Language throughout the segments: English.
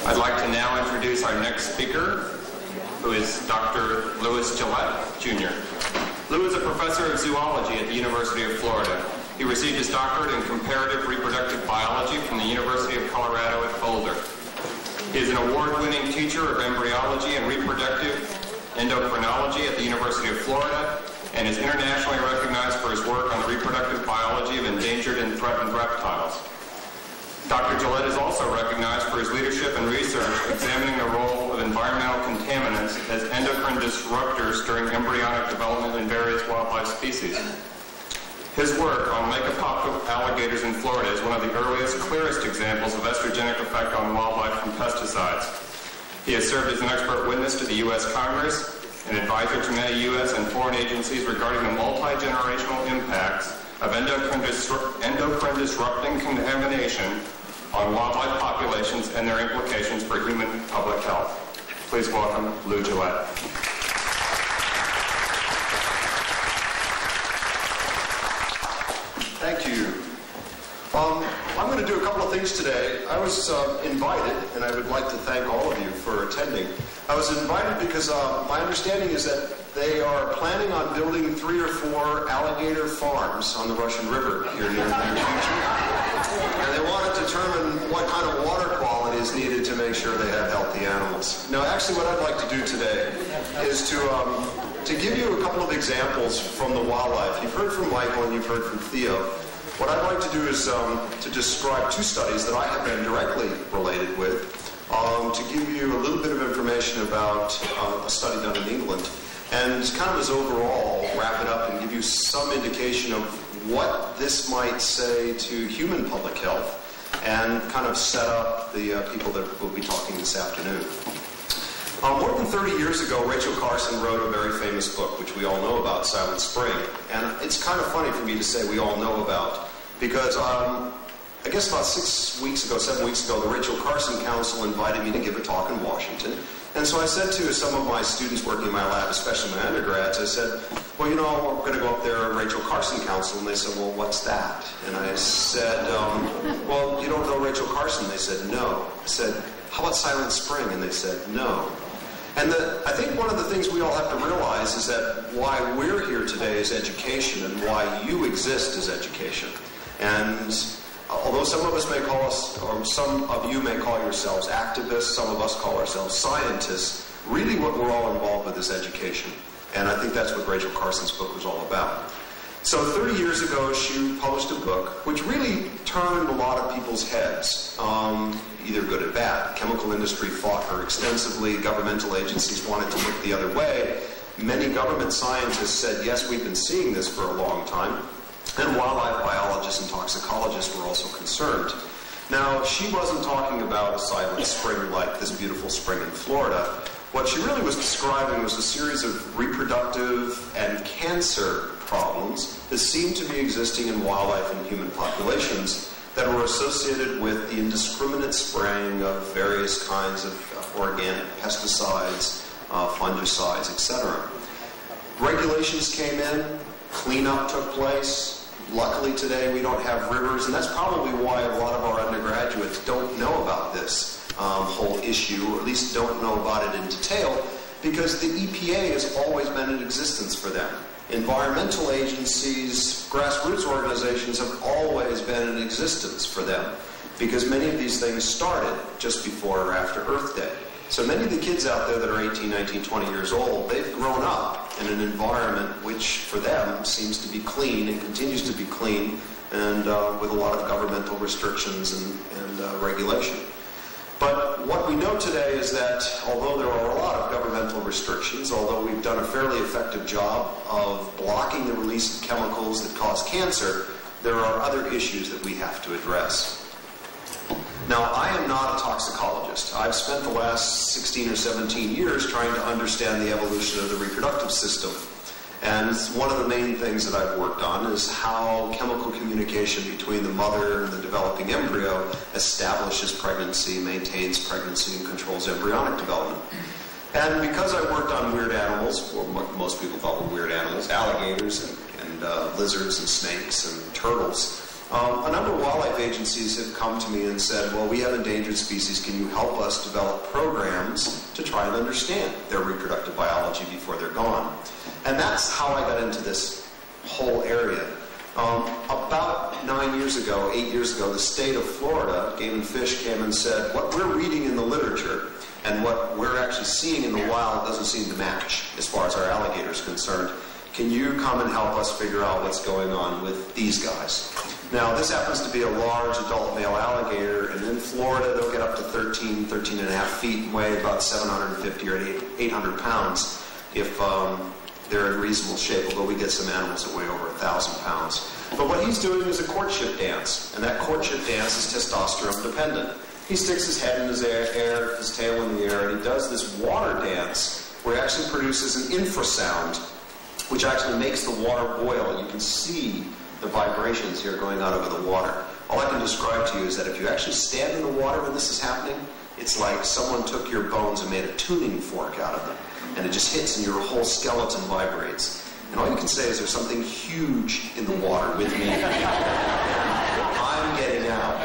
I'd like to now introduce our next speaker, who is Dr. Louis Gillette, Jr. Lou is a professor of zoology at the University of Florida. He received his doctorate in comparative reproductive biology from the University of Colorado at Boulder. He is an award-winning teacher of embryology and reproductive endocrinology at the University of Florida and is internationally recognized for his work on the reproductive biology of endangered and threatened reptiles. Dr. Gillette is also recognized for his leadership and research examining the role of environmental contaminants as endocrine disruptors during embryonic development in various wildlife species. His work on Lake Apopka alligators in Florida is one of the earliest, clearest examples of estrogenic effect on wildlife from pesticides. He has served as an expert witness to the U.S. Congress, an advisor to many U.S. and foreign agencies regarding the multi-generational impacts of endocrine disrupting contamination on wildlife populations and their implications for human public health. Please welcome Lou Gillette. Thank you. I'm going to do a couple of things today. I was invited, and I would like to thank all of you for attending. I was invited because my understanding is that they are planning on building 3 or 4 alligator farms on the Russian River here near the near future. And they want to determine what kind of water quality is needed to make sure they have healthy animals. Now, actually, what I'd like to do today is to give you a couple of examples from the wildlife. You've heard from Michael and you've heard from Theo. What I'd like to do is to describe 2 studies that I have been directly related with, to give you a little bit of information about a study done in England, and kind of as overall wrap it up and give you some indication of what this might say to human public health and kind of set up the people that will be talking this afternoon. More than 30 years ago, Rachel Carson wrote a very famous book, which we all know about, Silent Spring. And it's kind of funny for me to say we all know about, because I guess about 7 weeks ago, the Rachel Carson Council invited me to give a talk in Washington. And so I said to some of my students working in my lab, especially my undergrads, I said, well, you know, we're going to go up there, Rachel Carson Council. And they said, well, what's that? And I said, well, you don't know Rachel Carson? They said, no. I said, how about Silent Spring? And they said, no. And I think one of the things we all have to realize is that why we're here today is education, and why you exist is education. And although some of us may call us, or some of you may call yourselves activists, some of us call ourselves scientists, really what we're all involved with is education. And I think that's what Rachel Carson's book was all about. So 30 years ago, she published a book which really turned a lot of people's heads, either good or bad. The chemical industry fought her extensively. Governmental agencies wanted to look the other way. Many government scientists said, yes, we've been seeing this for a long time. And wildlife biologists and toxicologists were also concerned. Now, she wasn't talking about a silent spring like this beautiful spring in Florida. What she really was describing was a series of reproductive and cancer problems that seemed to be existing in wildlife and human populations that were associated with the indiscriminate spraying of various kinds of organic pesticides, fungicides, etc. Regulations came in, cleanup took place. Luckily today we don't have rivers, and that's probably why a lot of our undergraduates don't know about this whole issue, or at least don't know about it in detail, because the EPA has always been in existence for them. Environmental agencies, grassroots organizations have always been in existence for them, because many of these things started just before or after Earth Day. So many of the kids out there that are 18, 19, 20 years old, they've grown up in an environment which for them seems to be clean and continues to be clean, and with a lot of governmental restrictions and regulation. But what we know today is that although there are a lot of governmental restrictions, although we've done a fairly effective job of blocking the release of chemicals that cause cancer, there are other issues that we have to address. Now, I am not a toxicologist. I've spent the last 16 or 17 years trying to understand the evolution of the reproductive system. And one of the main things that I've worked on is how chemical communication between the mother and the developing embryo establishes pregnancy, maintains pregnancy, and controls embryonic development. And because I worked on weird animals, or what most people thought were weird animals, alligators and lizards and snakes and turtles, A number of wildlife agencies have come to me and said, well, we have endangered species, can you help us develop programs to try and understand their reproductive biology before they're gone? And that's how I got into this whole area. About 8 years ago, the state of Florida, Game and Fish, came and said, what we're reading in the literature and what we're actually seeing in the wild doesn't seem to match as far as our alligators are concerned. Can you come and help us figure out what's going on with these guys? Now, this happens to be a large adult male alligator, and in Florida, they'll get up to 13 and a half feet and weigh about 750 or 800 pounds if they're in reasonable shape, although we get some animals that weigh over 1,000 pounds. But what he's doing is a courtship dance, and that courtship dance is testosterone dependent. He sticks his head in his air, his tail in the air, and he does this water dance where he actually produces an infrasound, which actually makes the water boil. You can see the vibrations here going out over the water. All I can describe to you is that if you actually stand in the water when this is happening, it's like someone took your bones and made a tuning fork out of them. And it just hits and your whole skeleton vibrates. And all you can say is there's something huge in the water with me. I'm getting out.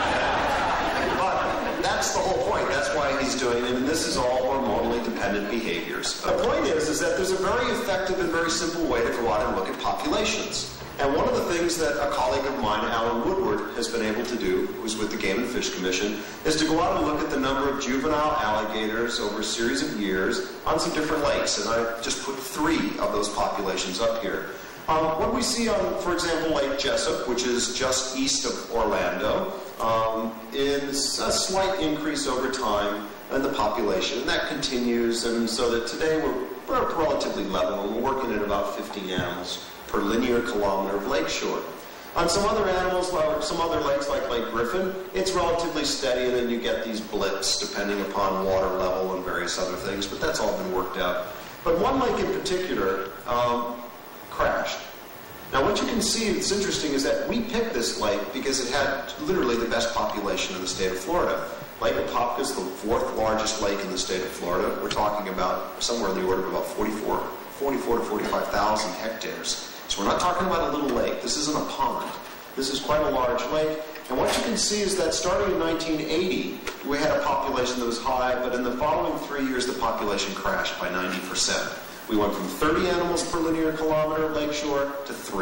But that's the whole point. That's why he's doing it. And this is all hormonally dependent behaviors. The point is that there's a very effective and very simple way to go out and look at populations. And one of the things that a colleague of mine, Alan Woodward, has been able to do, who's with the Game and Fish Commission, is to go out and look at the number of juvenile alligators over a series of years on some different lakes. And I just put 3 of those populations up here. What we see on, for example, Lake Jesup, which is just east of Orlando, is a slight increase over time in the population. And that continues, and so that today we're relatively level, and we're working at about 15 animals per linear kilometer of lakeshore. On some other animals, or some other lakes like Lake Griffin, it's relatively steady, and then you get these blips depending upon water level and various other things, but that's all been worked out. But one lake in particular crashed. Now what you can see that's interesting is that we picked this lake because it had literally the best population in the state of Florida. Lake Apopka is the 4th largest lake in the state of Florida. We're talking about somewhere in the order of about 44 to 45,000 hectares. So we're not talking about a little lake. This isn't a pond. This is quite a large lake. And what you can see is that starting in 1980, we had a population that was high, but in the following 3 years, the population crashed by 90%. We went from 30 animals per linear kilometer of lakeshore to 3.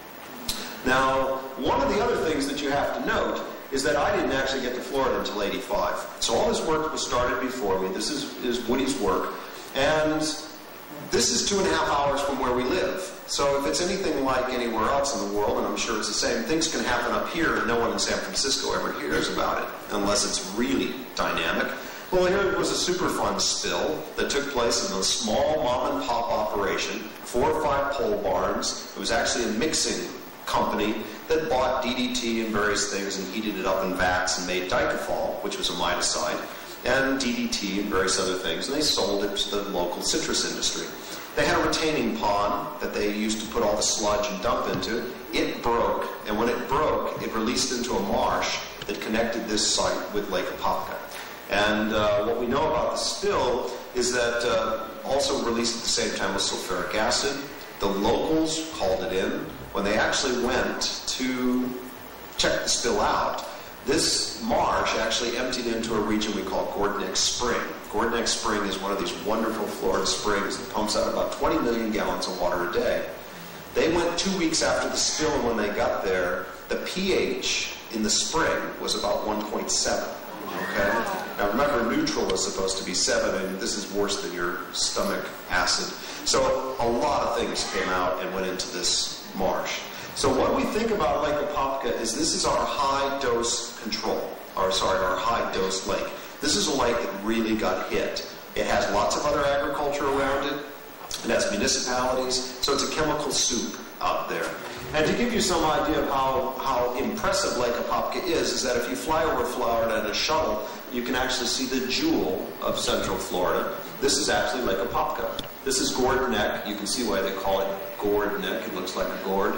Now, one of the other things that you have to note is that I didn't actually get to Florida until 85. So all this work was started before me. This is Woody's work. And this is 2.5 hours from where we live. So if it's anything like anywhere else in the world, and I'm sure it's the same, things can happen up here and no one in San Francisco ever hears about it, unless it's really dynamic. Well, here was a Superfund spill that took place in a small mom-and-pop operation, 4 or 5 pole barns. It was actually a mixing company that bought DDT and various things and heated it up in vats and made dicafol, which was a miticide, and DDT and various other things, and they sold it to the local citrus industry. They had a retaining pond that they used to put all the sludge and dump into. It broke, and when it broke, it released into a marsh that connected this site with Lake Apopka. And what we know about the spill is that also released at the same time was sulfuric acid. The locals called it in. When they actually went to check the spill out, this marsh actually emptied into a region we call Gordneck Spring. Gordneck Spring is one of these wonderful Florida springs that pumps out about 20 million gallons of water a day. They went 2 weeks after the spill, and when they got there, the pH in the spring was about 1.7. Okay? Now remember, neutral is supposed to be 7, and this is worse than your stomach acid. So a lot of things came out and went into this marsh. So what we think about Lake Apopka is this is our high-dose control, our high-dose lake. This is a lake that really got hit. It has lots of other agriculture around it. It has municipalities, so it's a chemical soup out there. And to give you some idea of how impressive Lake Apopka is that if you fly over Florida in a shuttle, you can actually see the jewel of Central Florida. This is actually Lake Apopka. This is Gourd Neck. You can see why they call it Gourd Neck. It looks like a gourd.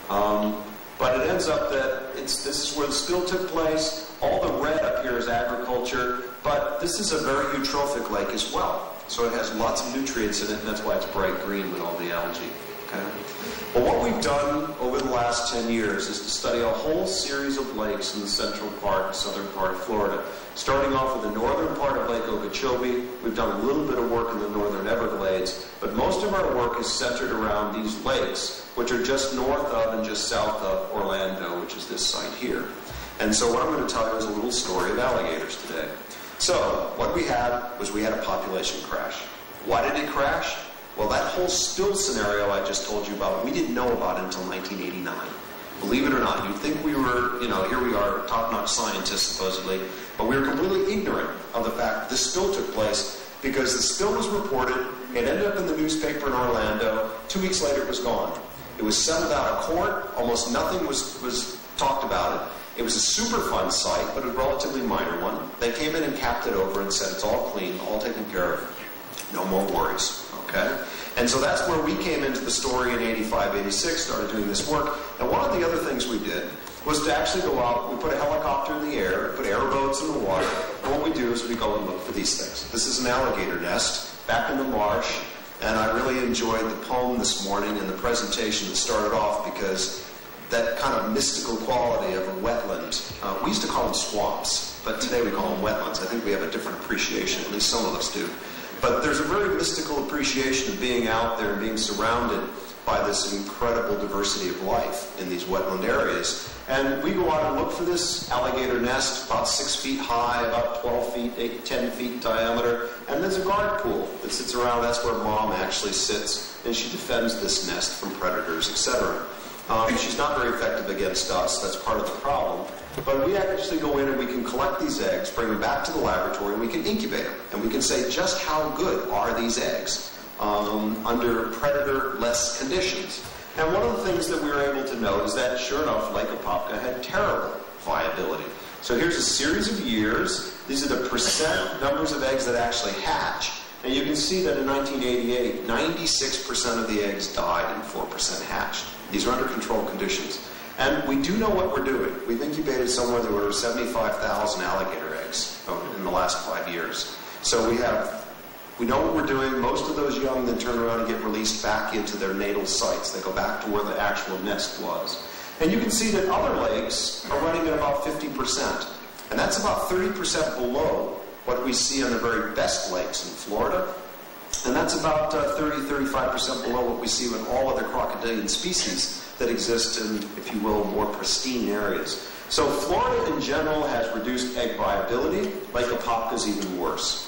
But it ends up that this is where the spill took place. All the red up here is agriculture, but this is a very eutrophic lake as well. So it has lots of nutrients in it, and that's why it's bright green with all the algae. Okay? Well, what we've done over the last 10 years is to study a whole series of lakes in the central part, southern part of Florida. Starting off with the northern part of Lake Okeechobee, we've done a little bit of work in the northern Everglades, but most of our work is centered around these lakes, which are just north of and just south of Orlando, which is this site here. And so what I'm going to tell you is a little story of alligators today. So what we had a population crash. Why did it crash? Well, that whole spill scenario I just told you about, we didn't know about until 1989. Believe it or not, you'd think we were, here we are, top-notch scientists supposedly, but we were completely ignorant of the fact that this spill took place because the spill was reported, it ended up in the newspaper in Orlando, 2 weeks later it was gone. It was settled out of court, almost nothing was talked about it. It was a Superfund site, but a relatively minor one. They came in and capped it over and said it's all clean, all taken care of, no more worries. Okay? And so that's where we came into the story in 85, 86, started doing this work. And one of the other things we did was to actually go out, we put a helicopter in the air, put airboats in the water, and what we do is we go and look for these things. This is an alligator nest back in the marsh, and I really enjoyed the poem this morning and the presentation that started off because that kind of mystical quality of a wetland. We used to call them swamps, but today we call them wetlands. I think we have a different appreciation, at least some of us do. But there's a very mystical appreciation of being out there and being surrounded by this incredible diversity of life in these wetland areas. And we go out and look for this alligator nest, about 6 feet high, about 12 feet, 8 to 10 feet in diameter. And there's a guard pool that sits around. That's where mom actually sits, and she defends this nest from predators, etc. She's not very effective against us. That's part of the problem. But we actually go in and we can collect these eggs, bring them back to the laboratory, and we can incubate them. And we can say just how good are these eggs under predator-less conditions. And one of the things that we were able to note is that, sure enough, Lake Apopka had terrible viability. So here's a series of years. These are the percent numbers of eggs that actually hatch. And you can see that in 1988, 96% of the eggs died and 4% hatched. These are under controlled conditions. And we do know what we're doing. We've incubated somewhere that were 75,000 alligator eggs in the last 5 years. So we know what we're doing. Most of those young then turn around and get released back into their natal sites. They go back to where the actual nest was. And you can see that other lakes are running at about 50%. And that's about 30% below what we see on the very best lakes in Florida. And that's about 30-35% below what we see with all other crocodilian species that exist in, if you will, more pristine areas. So Florida in general has reduced egg viability. Lake Apopka is even worse.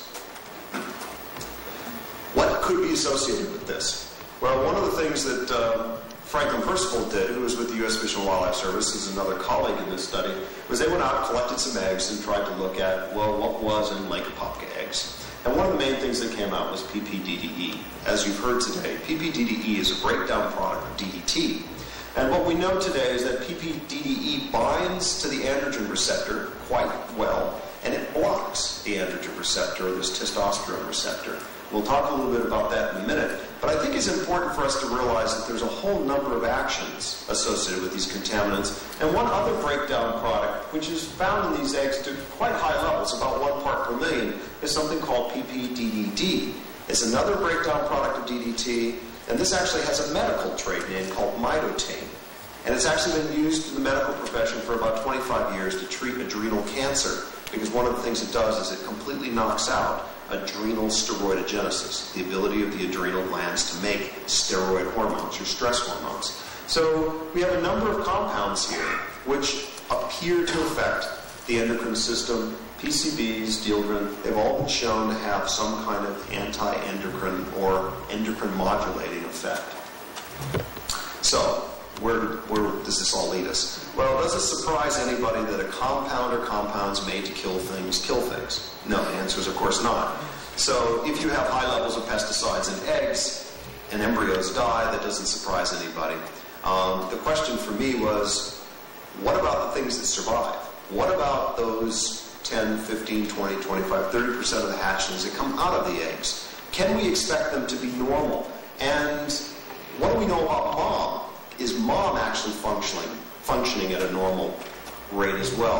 What could be associated with this? Well, one of the things that Franklin Percival did, who was with the U.S. Fish and Wildlife Service, is another colleague in this study, was they went out, collected some eggs, and tried to look at, well, what was in Lake Apopka eggs. And one of the main things that came out was PPDDE. As you've heard today, PPDDE is a breakdown product of DDT. And what we know today is that PPDDE binds to the androgen receptor quite well, and it blocks the androgen receptor, this testosterone receptor. We'll talk a little bit about that in a minute, but I think it's important for us to realize that there's a whole number of actions associated with these contaminants. And one other breakdown product, which is found in these eggs to quite high levels, about 1 part per million, is something called PPDDD. It's another breakdown product of DDT, and this actually has a medical trade name called Mitotane. And it's actually been used in the medical profession for about 25 years to treat adrenal cancer, because one of the things it does is it completely knocks out adrenal steroidogenesis, the ability of the adrenal glands to make steroid hormones or stress hormones. So we have a number of compounds here which appear to affect the endocrine system. PCBs, dieldrin, they've all been shown to have some kind of anti-endocrine or endocrine modulating effect. So where does this all lead us? Well, does it surprise anybody that a compound or compounds made to kill things kill things? No, the answer is of course not. So if you have high levels of pesticides in eggs and embryos die, that doesn't surprise anybody. The question for me was, what about the things that survive? What about those 10, 15, 20, 25, 30% of the hatchlings that come out of the eggs? Can we expect them to be normal? And what do we know about mom? Is mom actually functioning at a normal rate as well?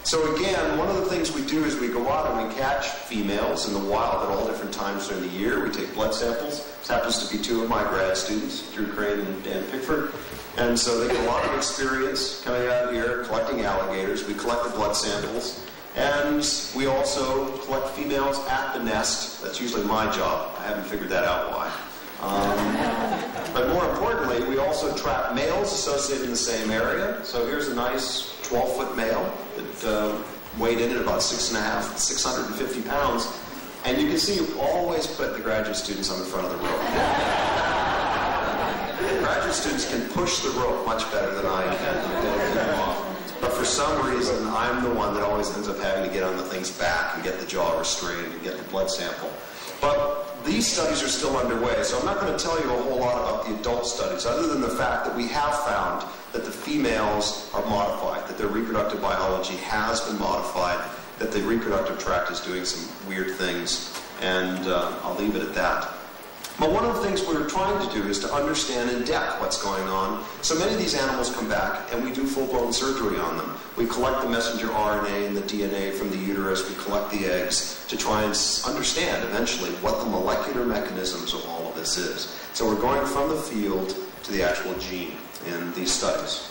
So again, one of the things we do is we go out and we catch females in the wild at all different times during the year. We take blood samples. This happens to be two of my grad students, Drew Crane and Dan Pickford. And so they get a lot of experience coming out here collecting alligators. We collect the blood samples. And we also collect females at the nest. That's usually my job. I haven't figured that out why. But more importantly, we also trap males associated in the same area. So here's a nice 12-foot male that weighed in at about 650 pounds. And you can see you always put the graduate students on the front of the rope. The graduate students can push the rope much better than I can. But for some reason, I'm the one that always ends up having to get on the thing's back and get the jaw restrained and get the blood sample. But these studies are still underway, so I'm not going to tell you a whole lot about the adult studies, other than the fact that we have found that the females are modified, that their reproductive biology has been modified, that the reproductive tract is doing some weird things, and I'll leave it at that. But one of the things we're trying to do is to understand in depth what's going on. So many of these animals come back and we do full-blown surgery on them. We collect the messenger RNA and the DNA from the uterus. We collect the eggs to try and understand eventually what the molecular mechanisms of all of this is. So we're going from the field to the actual gene in these studies.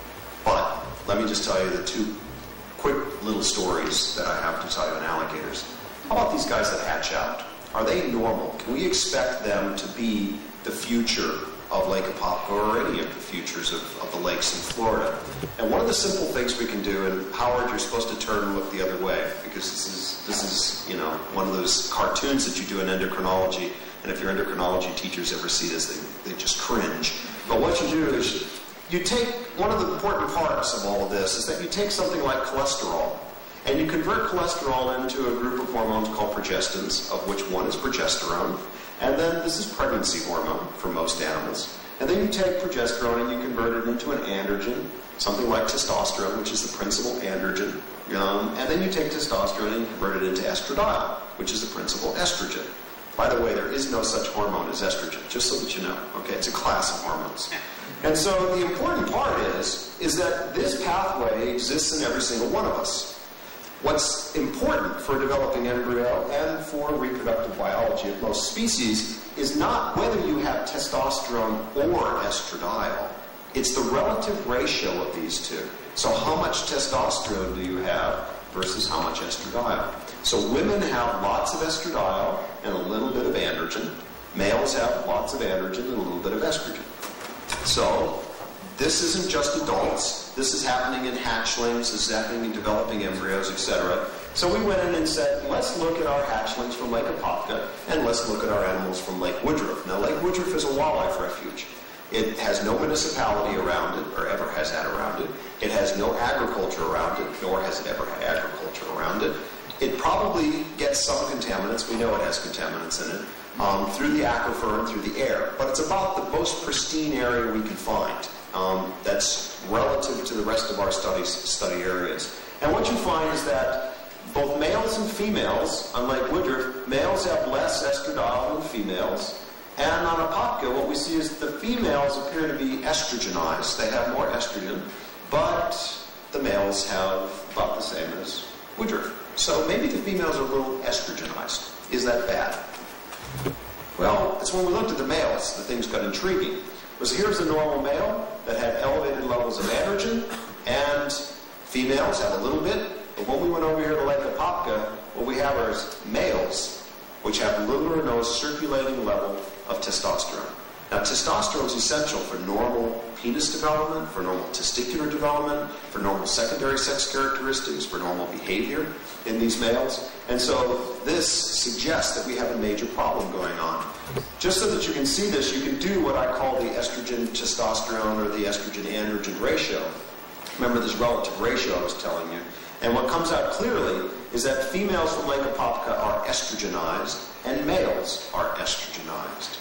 But let me just tell you the two quick little stories that I have to tell you on alligators. How about these guys that hatch out? Are they normal? Can we expect them to be the future of Lake Apopka or any of the futures of the lakes in Florida? And one of the simple things we can do, and Howard, you're supposed to turn and look the other way, because this is one of those cartoons that you do in endocrinology, and if your endocrinology teachers ever see this, they just cringe. But what you do is you take, one of the important parts of all of this is that you take something like cholesterol, and you convert cholesterol into a group of hormones called progestins, of which one is progesterone. And then this is pregnancy hormone for most animals. And then you take progesterone and you convert it into an androgen, something like testosterone, which is the principal androgen. And then you take testosterone and you convert it into estradiol, which is the principal estrogen. By the way, there is no such hormone as estrogen, just so that you know. Okay, it's a class of hormones. And so the important part is that this pathway exists in every single one of us. What's important for developing embryo and for reproductive biology of most species is not whether you have testosterone or estradiol. It's the relative ratio of these two. So how much testosterone do you have versus how much estradiol? So women have lots of estradiol and a little bit of androgen. Males have lots of androgen and a little bit of estrogen. So this isn't just adults. This is happening in hatchlings. This is happening in developing embryos, etc. So we went in and said, let's look at our hatchlings from Lake Apopka, and let's look at our animals from Lake Woodruff. Now, Lake Woodruff is a wildlife refuge. It has no municipality around it, or ever has had around it. It has no agriculture around it, nor has it ever had agriculture around it. It probably gets some contaminants. We know it has contaminants in it. Through the aquifer and through the air. But it's about the most pristine area we can find. That's relative to the rest of our study areas. And what you find is that both males and females, unlike Woodruff, males have less estradiol than females. And on Apopka, what we see is the females appear to be estrogenized. They have more estrogen, but the males have about the same as Woodruff. So maybe the females are a little estrogenized. Is that bad? Well, it's when we looked at the males that things got intriguing. Was here's a normal male that had elevated levels of androgen, and females have a little bit. But when we went over here to Lake Apopka, what we have are males, which have little or no circulating level of testosterone. Now, testosterone is essential for normal penis development, for normal testicular development, for normal secondary sex characteristics, for normal behavior in these males. And so this suggests that we have a major problem going on. Just so that you can see this, you can do what I call the estrogen-testosterone or the estrogen-androgen ratio. Remember this relative ratio I was telling you. And what comes out clearly is that females from Lake Apopka are estrogenized and males are estrogenized.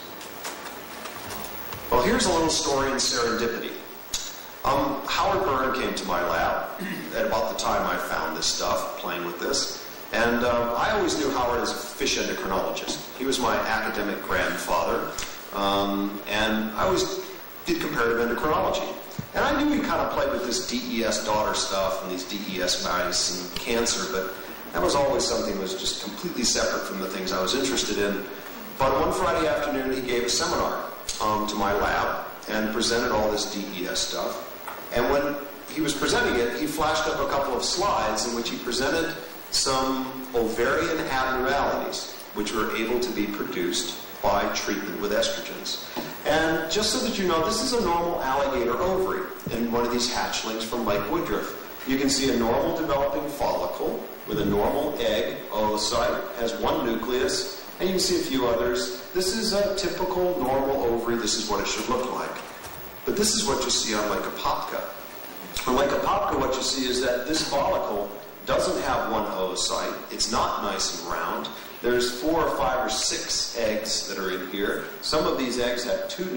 Well, here's a little story in serendipity. Howard Byrne came to my lab at about the time I found this stuff, playing with this. And I always knew Howard as a fish endocrinologist. He was my academic grandfather. And I always did comparative endocrinology. And I knew he kind of played with this DES daughter stuff and these DES mice and cancer, but that was always something that was just completely separate from the things I was interested in. But one Friday afternoon, he gave a seminar to my lab and presented all this DES stuff. And when he was presenting it, he flashed up a couple of slides in which he presented some ovarian abnormalities which were able to be produced by treatment with estrogens. And just so that you know, this is a normal alligator ovary in one of these hatchlings from Lake Woodruff. You can see a normal developing follicle with a normal egg oocyte, has one nucleus, and you can see a few others. This is a typical normal ovary. This is what it should look like. But this is what you see on Lake Apopka. On Lake Apopka, what you see is that this follicle doesn't have one oocyte. It's not nice and round. There's 4 or 5 or 6 eggs that are in here. Some of these eggs have 2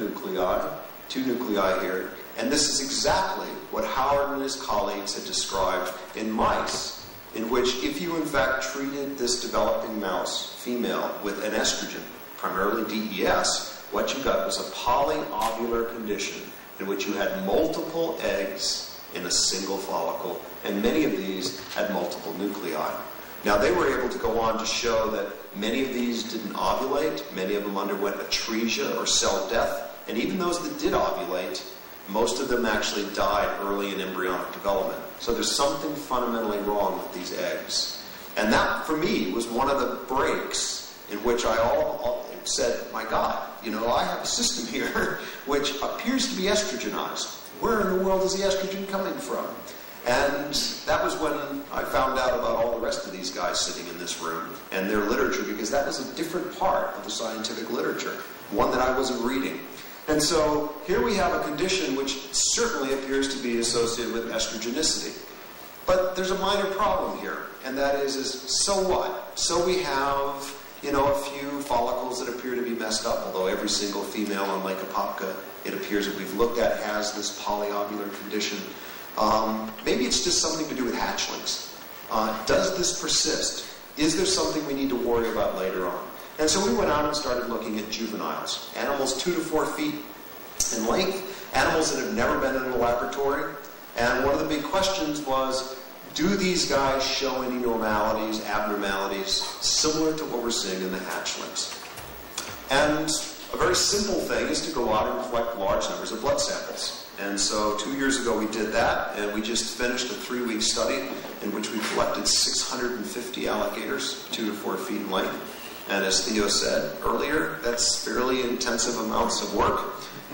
nuclei here. And this is exactly what Howard and his colleagues had described in mice, in which if you in fact treated this developing mouse, female, with an estrogen, primarily DES, what you got was a polyovular condition in which you had multiple eggs in a single follicle, and many of these had multiple nuclei. Now, they were able to go on to show that many of these didn't ovulate, many of them underwent atresia or cell death, and even those that did ovulate, most of them actually died early in embryonic development. So there's something fundamentally wrong with these eggs. And that, for me, was one of the breaks in which I all said, my God, you know, I have a system here which appears to be estrogenized. Where in the world is the estrogen coming from? And that was when I found out about all the rest of these guys sitting in this room and their literature, because that was a different part of the scientific literature, one that I wasn't reading. And so here we have a condition which certainly appears to be associated with estrogenicity. But there's a minor problem here, and that is so what? So we have, you know, a few follicles that appear to be messed up, although every single female on Lake Apopka, it appears that we've looked at, has this polyovular condition. Maybe it's just something to do with hatchlings. Does this persist? Is there something we need to worry about later on? And so we went out and started looking at juveniles, animals 2 to 4 feet in length, animals that have never been in a laboratory. And one of the big questions was, do these guys show any normalities, abnormalities, similar to what we're seeing in the hatchlings? And a very simple thing is to go out and collect large numbers of blood samples. And so 2 years ago we did that, and we just finished a 3-week study in which we collected 650 alligators, 2 to 4 feet in length. And as Theo said earlier, that's fairly intensive amounts of work.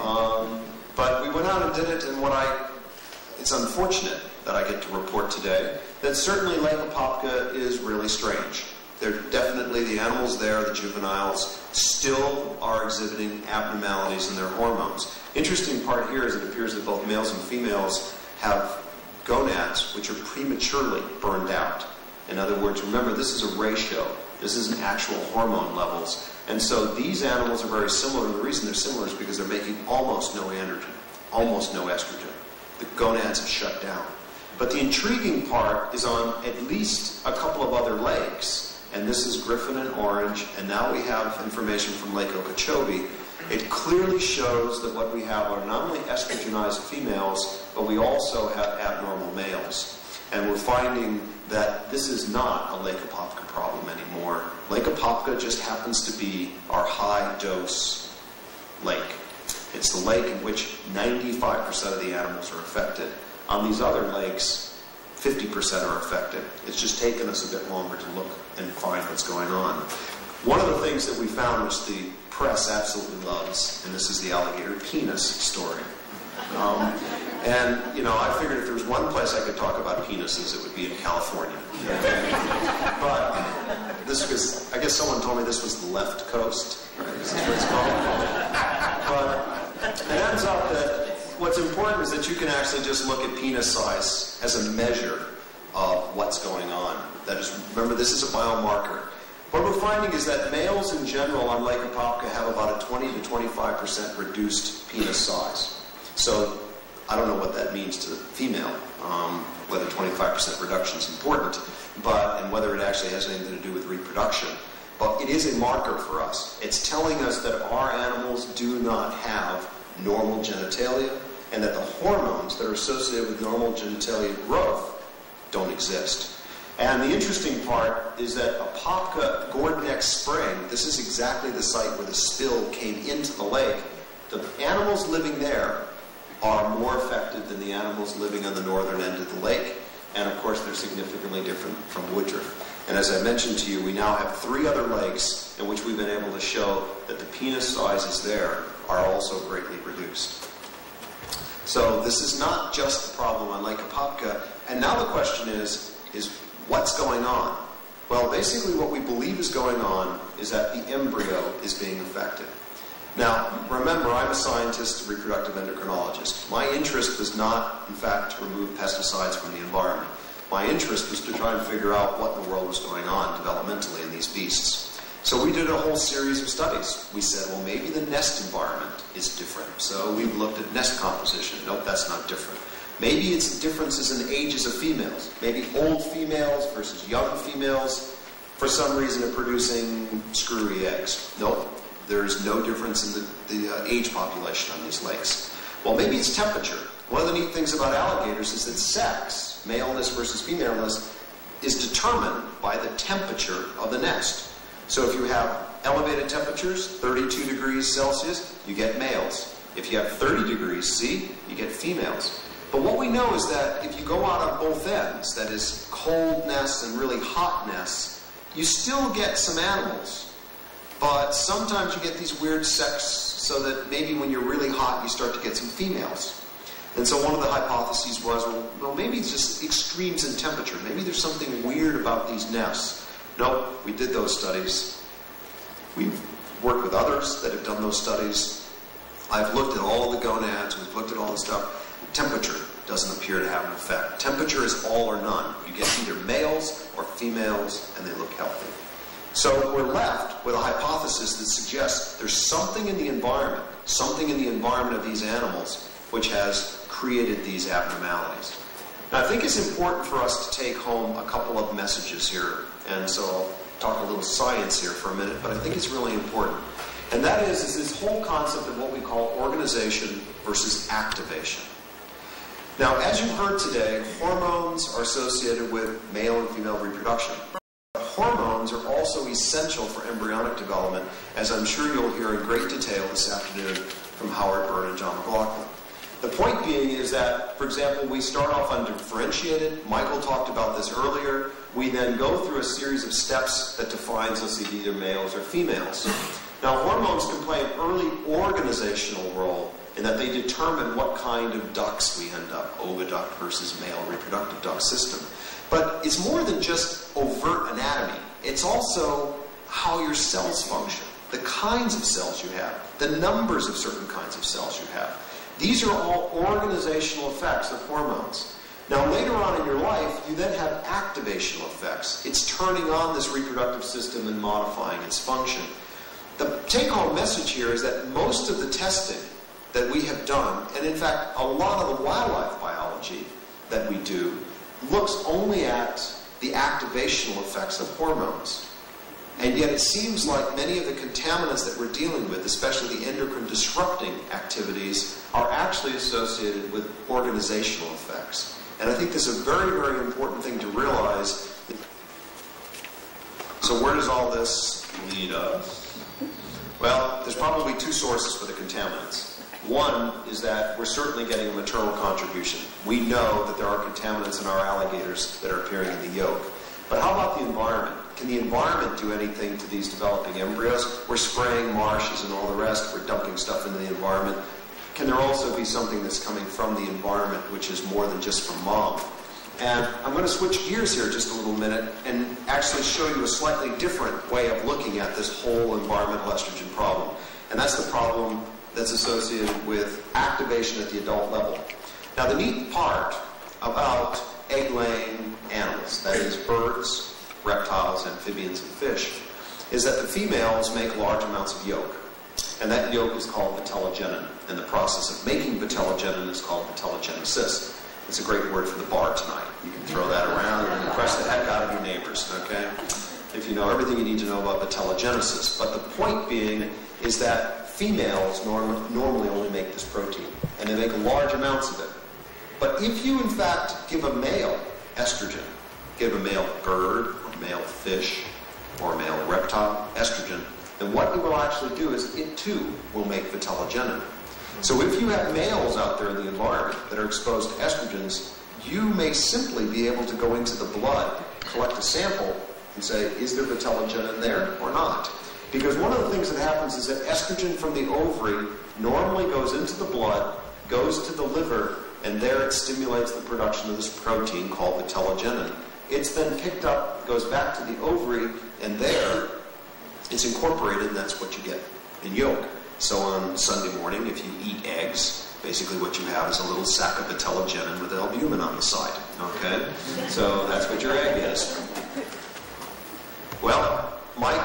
But we went out and did it, and it's unfortunate that I get to report today that certainly Lake Apopka is really strange. They're definitely, the animals there, the juveniles, still are exhibiting abnormalities in their hormones. Interesting part here is it appears that both males and females have gonads which are prematurely burned out. In other words, remember, this is a ratio. This isn't actual hormone levels. And so these animals are very similar, and the reason they're similar is because they're making almost no androgen, almost no estrogen. The gonads have shut down. But the intriguing part is on at least a couple of other lakes. And this is Griffin and Orange, and now we have information from Lake Okeechobee. It clearly shows that what we have are not only estrogenized females, but we also have abnormal males. And we're finding that this is not a Lake Apopka problem anymore. Lake Apopka just happens to be our high-dose lake. It's the lake in which 95% of the animals are affected. On these other lakes, 50% are affected. It's just taken us a bit longer to look and find what's going on. One of the things that we found, which the press absolutely loves, and this is the alligator penis story. And, you know, I figured if there was one place I could talk about penises, it would be in California. But this was, I guess someone told me this was the left coast, right? This is what it's called. But it ends up that what's important is that you can actually just look at penis size as a measure of what's going on. That is, remember, this is a biomarker. What we're finding is that males in general on Lake Apopka have about a 20 to 25% reduced penis size. So I don't know what that means to the female, whether 25% reduction is important, and whether it actually has anything to do with reproduction. But it is a marker for us. It's telling us that our animals do not have normal genitalia, and that the hormones that are associated with normal genitalia growth don't exist. And the interesting part is that Apopka Gordneck Spring, this is exactly the site where the spill came into the lake. The animals living there are more affected than the animals living on the northern end of the lake. And of course, they're significantly different from Woodruff. And as I mentioned to you, we now have 3 other lakes in which we've been able to show that the penis sizes there are also greatly reduced. So this is not just the problem on Lake Apopka. And now the question is what's going on? Well, basically what we believe is going on is that the embryo is being affected. Now, remember, I'm a scientist, reproductive endocrinologist. My interest was not, in fact, to remove pesticides from the environment. My interest was to try and figure out what in the world was going on developmentally in these beasts. So we did a whole series of studies. We said, well, maybe the nest environment is different. So we looked at nest composition. Nope, that's not different. Maybe it's differences in ages of females. Maybe old females versus young females, for some reason, are producing screwy eggs. Nope. There's no difference in the age population on these lakes. Well, maybe it's temperature. One of the neat things about alligators is that sex, maleness versus femaleness, is determined by the temperature of the nest. So if you have elevated temperatures, 32 degrees Celsius, you get males. If you have 30 degrees C, you get females. But what we know is that if you go out on both ends, that is cold nests and really hot nests, you still get some animals. But sometimes you get these weird sex so that maybe when you're really hot, you start to get some females. And so one of the hypotheses was, well, maybe it's just extremes in temperature. Maybe there's something weird about these nests. No, we did those studies. We've worked with others that have done those studies. I've looked at all the gonads. We've looked at all the stuff. Temperature doesn't appear to have an effect. Temperature is all or none. You get either males or females, and they look healthy. So we're left with a hypothesis that suggests there's something in the environment of these animals, which has created these abnormalities. Now, I think it's important for us to take home a couple of messages here, and so I'll talk a little science here for a minute, but I think it's really important. And that is this whole concept of what we call organization versus activation. Now, as you've heard today, hormones are associated with male and female reproduction. Hormones are also essential for embryonic development, as I'm sure you'll hear in great detail this afternoon from Howard Byrne and John McLaughlin. The point being is that, for example, we start off undifferentiated. Michael talked about this earlier. We then go through a series of steps that defines us as either males or females. Now, hormones can play an early organizational role in that they determine what kind of ducts we end up, oviduct versus male reproductive duct system. But it's more than just overt anatomy. It's also how your cells function, the kinds of cells you have, the numbers of certain kinds of cells you have. These are all organizational effects of hormones. Now, later on in your life, you then have activational effects. It's turning on this reproductive system and modifying its function. The take-home message here is that most of the testing that we have done, and in fact, a lot of the wildlife biology that we do, looks only at the activational effects of hormones. And yet it seems like many of the contaminants that we're dealing with, especially the endocrine disrupting activities, are actually associated with organizational effects. And I think this is a very, very important thing to realize. So where does all this lead us? Well, there's probably 2 sources for the contaminants. One is that we're certainly getting a maternal contribution. We know that there are contaminants in our alligators that are appearing in the yolk. But how about the environment? Can the environment do anything to these developing embryos? We're spraying marshes and all the rest. We're dumping stuff into the environment. Can there also be something that's coming from the environment which is more than just from mom? And I'm going to switch gears here just a little minute and actually show you a slightly different way of looking at this whole environmental estrogen problem. And that's the problem that's associated with activation at the adult level. Now, the neat part about egg-laying animals, that is birds, reptiles, amphibians, and fish, is that the females make large amounts of yolk. And that yolk is called vitellogenin. And the process of making vitellogenin is called vitellogenesis. It's a great word for the bar tonight. You can throw that around and impress the heck out of your neighbors, okay? If you know everything you need to know about vitellogenesis. But the point being is that females normally only make this protein, and they make large amounts of it. But if you, in fact, give a male estrogen, give a male bird, or male fish, or a male reptile estrogen, then what it will actually do is it too will make vitellogenin. So if you have males out there in the environment that are exposed to estrogens, you may simply be able to go into the blood, collect a sample, and say, is there vitellogenin there or not? Because one of the things that happens is that estrogen from the ovary normally goes into the blood, goes to the liver, and there it stimulates the production of this protein called vitellogenin. It's then picked up, goes back to the ovary, and there it's incorporated, and that's what you get in yolk. So on Sunday morning, if you eat eggs, basically what you have is a little sack of vitellogenin with albumin on the side. Okay? So that's what your egg is. Well, Mike,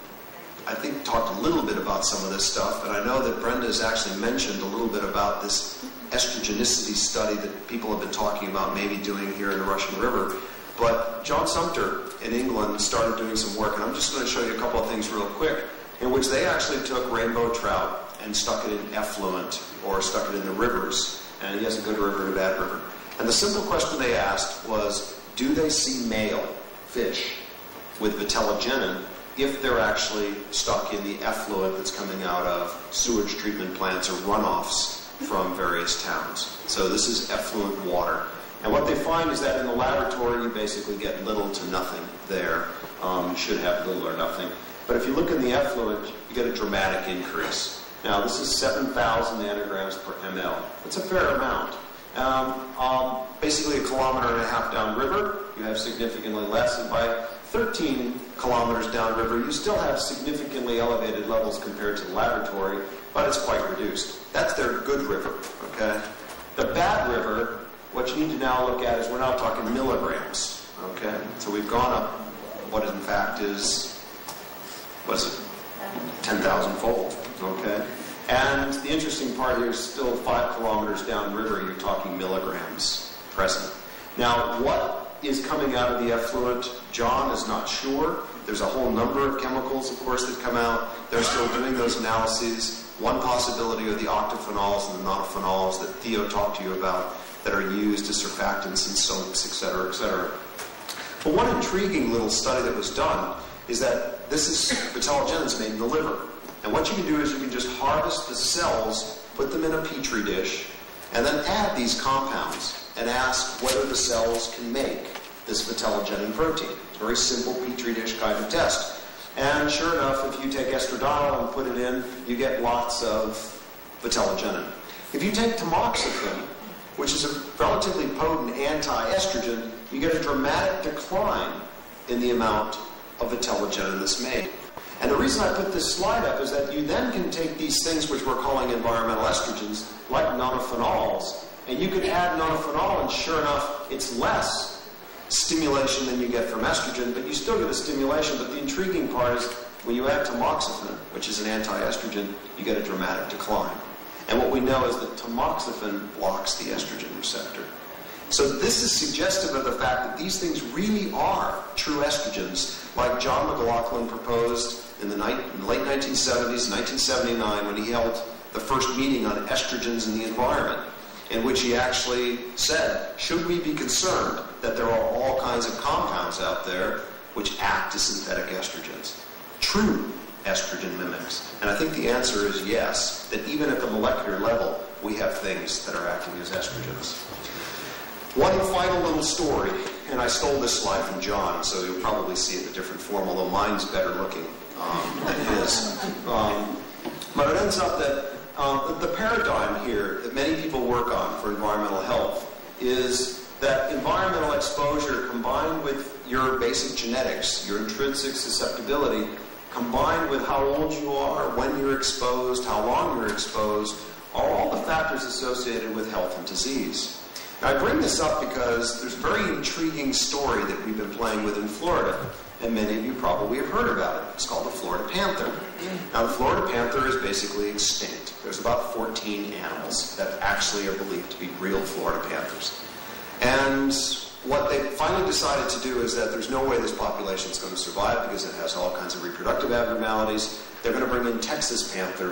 I think, talked a little bit about some of this stuff, and I know that Brenda has actually mentioned a little bit about this estrogenicity study that people have been talking about maybe doing here in the Russian River. But John Sumter in England started doing some work, and I'm just going to show you a couple of things real quick, in which they actually took rainbow trout and stuck it in effluent, or stuck it in the rivers, and he has a good river and a bad river. And the simple question they asked was, do they see male fish with vitellogenin if they're actually stuck in the effluent that's coming out of sewage treatment plants or runoffs from various towns? So this is effluent water. And what they find is that in the laboratory, you basically get little to nothing there. You should have little or nothing. But if you look in the effluent, you get a dramatic increase. Now, this is 7,000 nanograms per ml. It's a fair amount. Basically, 1.5 kilometers downriver, you have significantly less. And by 13 kilometers downriver, you still have significantly elevated levels compared to the laboratory, but it's quite reduced. That's their good river, okay? The bad river, what you need to now look at is we're now talking milligrams, okay? So we've gone up what in fact is, what is it, 10,000-fold, okay? And the interesting part here is still 5 kilometers downriver, you're talking milligrams present. Now, what is coming out of the effluent? John is not sure. There's a whole number of chemicals, of course, that come out. They're still doing those analyses. One possibility are the octaphenols and the nonaphenols that Theo talked to you about that are used as surfactants in soaps, etc., etc. But one intriguing little study that was done is that this is vitellogenin made in the liver. And what you can do is you can just harvest the cells, put them in a petri dish, and then add these compounds and ask whether the cells can make this vitellogenin protein. It's a very simple petri dish kind of test. And sure enough, if you take estradiol and put it in, you get lots of vitellogenin. If you take tamoxifen, which is a relatively potent anti-estrogen, you get a dramatic decline in the amount of vitellogenin that's made. And the reason I put this slide up is that you then can take these things which we're calling environmental estrogens, like nonaphenols, and you can add nonaphenol, and sure enough, it's less stimulation than you get from estrogen, but you still get a stimulation. But the intriguing part is when you add tamoxifen, which is an anti-estrogen, you get a dramatic decline. And what we know is that tamoxifen blocks the estrogen receptor. So this is suggestive of the fact that these things really are true estrogens, like John McLaughlin proposed in the late 1970s, 1979, when he held the first meeting on estrogens in the environment, in which he actually said, should we be concerned that there are all kinds of compounds out there which act as synthetic estrogens? True estrogen mimics. And I think the answer is yes, that even at the molecular level, we have things that are acting as estrogens. One final little story, and I stole this slide from John, so you'll probably see it in a different form, although mine's better looking than his. But it ends up that the paradigm here that many people work on for environmental health is that environmental exposure combined with your basic genetics, your intrinsic susceptibility, combined with how old you are, when you're exposed, how long you're exposed, are all the factors associated with health and disease. Now, I bring this up because there's a very intriguing story that we've been playing with in Florida, and many of you probably have heard about it. It's called the Florida panther. Now, the Florida panther is basically extinct. There's about 14 animals that actually are believed to be real Florida panthers. And what they finally decided to do is that there's no way this population is going to survive because it has all kinds of reproductive abnormalities. They're going to bring in Texas panthers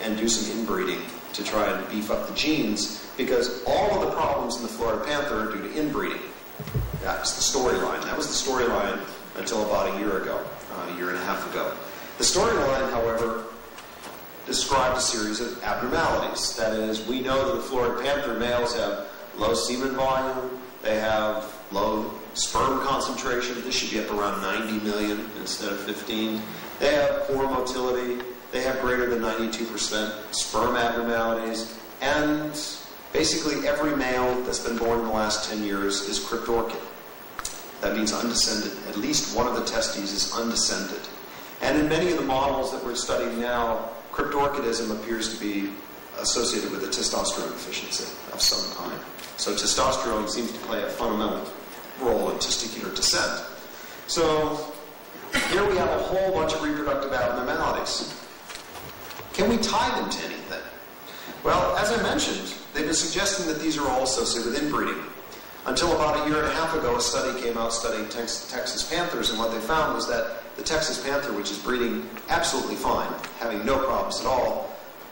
and do some inbreeding to try and beef up the genes, because all of the problems in the Florida panther are due to inbreeding. That's the storyline. That was the storyline until about a year ago, a year and a half ago. The storyline, however, described a series of abnormalities. That is, we know that the Florida panther males have low semen volume, they have low sperm concentration. This should be up around 90 million instead of 15. They have poor motility. They have greater than 92% sperm abnormalities. And basically every male that's been born in the last 10 years is cryptorchid. That means undescended. At least one of the testes is undescended. And in many of the models that we're studying now, cryptorchidism appears to be associated with a testosterone deficiency of some kind. So testosterone seems to play a fundamental role in testicular descent. So here we have a whole bunch of reproductive abnormalities. Can we tie them to anything? Well, as I mentioned, they've been suggesting that these are all associated with inbreeding. Until about a year and a half ago, a study came out studying Texas panthers, and what they found was that the Texas panther, which is breeding absolutely fine, having no problems at all,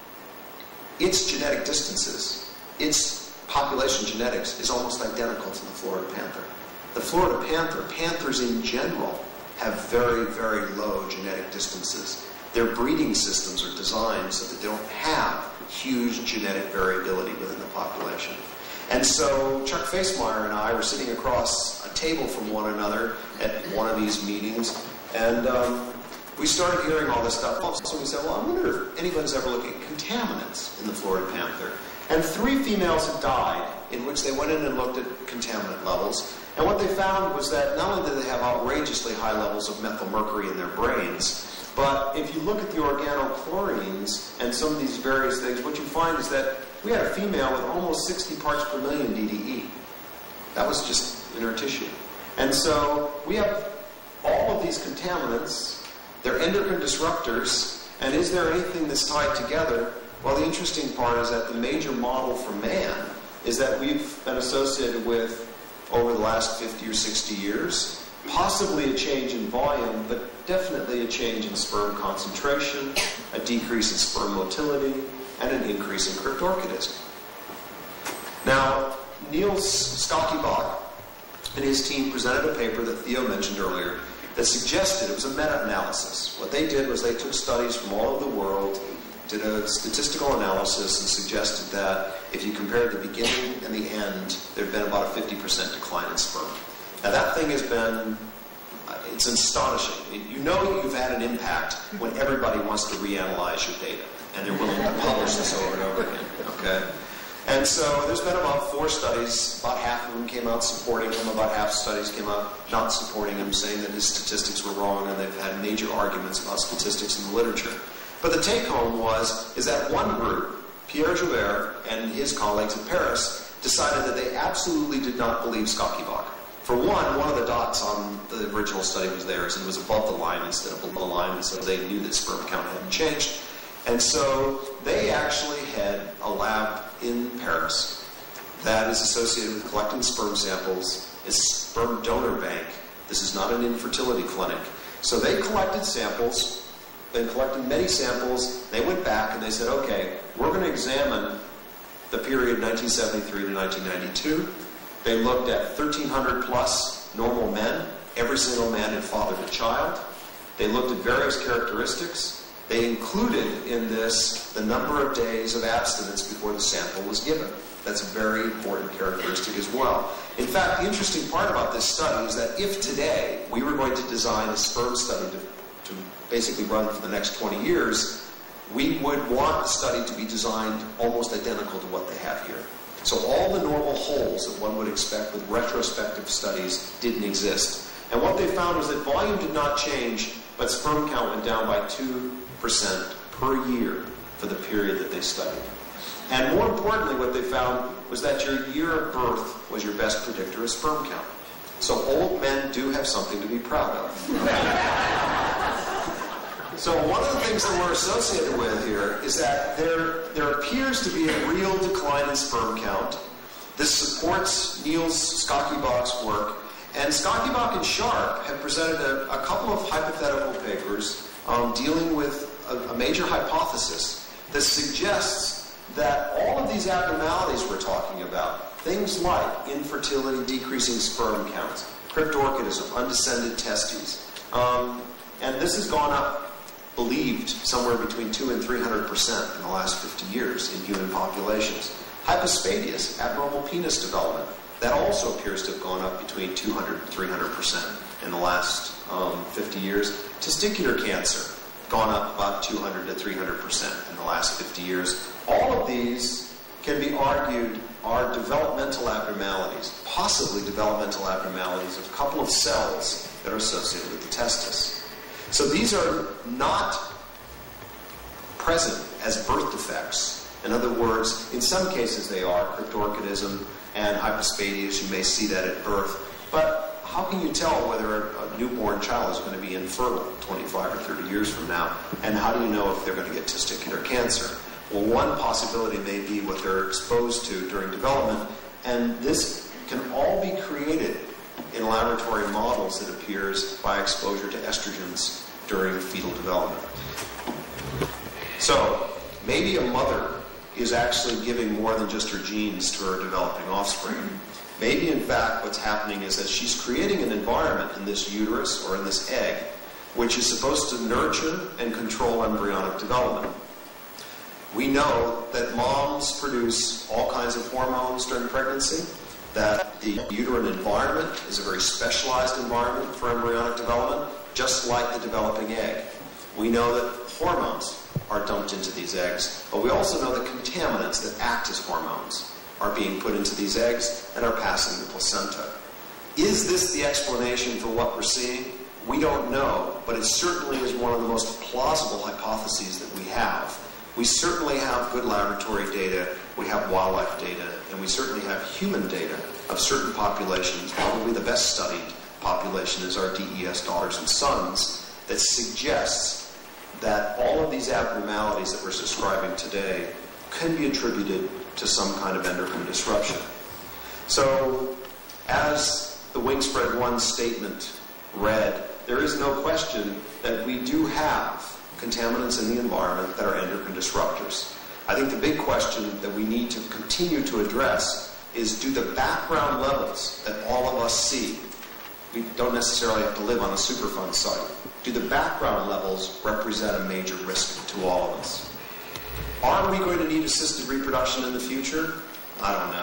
its genetic distances, its population genetics is almost identical to the Florida panther. The Florida panther, panthers in general, have very, very low genetic distances. Their breeding systems are designed so that they don't have huge genetic variability within the population. And so Chuck Facemeyer and I were sitting across a table from one another at one of these meetings, and we started hearing all this stuff. So we said, well, I wonder if anybody's ever looking at contaminants in the Florida panther. And 3 females had died in which they went in and looked at contaminant levels. And what they found was that not only did they have outrageously high levels of methylmercury in their brains, but if you look at the organochlorines and some of these various things, what you find is that we had a female with almost 60 parts per million DDE. That was just in her tissue. And so we have all of these contaminants, they're endocrine disruptors, and is there anything that's tied together? Well, the interesting part is that the major model for man is that we've been associated with, over the last 50 or 60 years, possibly a change in volume, but definitely a change in sperm concentration, a decrease in sperm motility, and an increase in cryptorchidism. Now, Niels Skakkebak and his team presented a paper that Theo mentioned earlier that suggested, it was a meta-analysis. What they did was they took studies from all over the world, did a statistical analysis, and suggested that if you compared the beginning and the end, there had been about a 50% decline in sperm. Now that thing has been, it's astonishing. You know you've had an impact when everybody wants to reanalyze your data, and they're willing to publish this over and over again, okay? And so there's been about 4 studies, about half of them came out supporting him, about half studies came out not supporting him, saying that his statistics were wrong, and they've had major arguments about statistics in the literature. But the take-home is that one group, Pierre Joubert and his colleagues in Paris, decided that they absolutely did not believe Skakkebak. For one of the dots on the original study was theirs, and it was above the line instead of below the line, and so they knew that sperm count hadn't changed. And so they actually had a lab in Paris that is associated with collecting sperm samples. It's a sperm donor bank. This is not an infertility clinic. So they collected samples. They collected many samples. They went back and they said, okay, we're going to examine the period 1973 to 1992. They looked at 1,300 plus normal men. Every single man had fathered a child. They looked at various characteristics. They included in this the number of days of abstinence before the sample was given. That's a very important characteristic as well. In fact, the interesting part about this study is that if today we were going to design a sperm study to basically run for the next 20 years, we would want the study to be designed almost identical to what they have here. So all the normal holes that one would expect with retrospective studies didn't exist. And what they found was that volume did not change, but sperm count went down by 2% per year for the period that they studied. And more importantly, what they found was that your year of birth was your best predictor of sperm count. So old men do have something to be proud of. So one of the things that we're associated with here is that there appears to be a real decline in sperm count. This supports Niels Skakkebak's work. And Skakkebak and Sharp have presented a couple of hypothetical papers dealing with a major hypothesis. that suggests that all of these abnormalities we're talking about, things like infertility, decreasing sperm counts, cryptorchidism, undescended testes, and this has gone up, believed, somewhere between 200% and 300% in the last 50 years in human populations. Hypospadias, abnormal penis development, that also appears to have gone up between 200 and 300% in the last 50 years. Testicular cancer, gone up about 200 to 300% in the last 50 years. All of these can be argued are developmental abnormalities, possibly developmental abnormalities of a couple of cells that are associated with the testis. So these are not present as birth defects. In other words, in some cases they are, cryptorchidism and hypospadias, you may see that at birth. But how can you tell whether a newborn child is going to be infertile 25 or 30 years from now? And how do you know if they're going to get testicular cancer? Well, one possibility may be what they're exposed to during development, and this can all be created in laboratory models, it appears, by exposure to estrogens during fetal development. So, maybe a mother is actually giving more than just her genes to her developing offspring. Maybe, in fact, what's happening is that she's creating an environment in this uterus or in this egg which is supposed to nurture and control embryonic development. We know that moms produce all kinds of hormones during pregnancy, that the uterine environment is a very specialized environment for embryonic development, just like the developing egg. We know that hormones are dumped into these eggs, but we also know that contaminants that act as hormones are being put into these eggs and are passing the placenta. Is this the explanation for what we're seeing? We don't know, but it certainly is one of the most plausible hypotheses that we have. We certainly have good laboratory data, we have wildlife data, and we certainly have human data of certain populations. Probably the best studied population is our DES daughters and sons, that suggests that all of these abnormalities that we're describing today can be attributed to some kind of endocrine disruption. So, as the Wingspread 1 statement read, there is no question that we do have contaminants in the environment that are endocrine disruptors. I think the big question that we need to continue to address is, do the background levels that all of us see, we don't necessarily have to live on a Superfund site, do the background levels represent a major risk to all of us? Are we going to need assisted reproduction in the future? I don't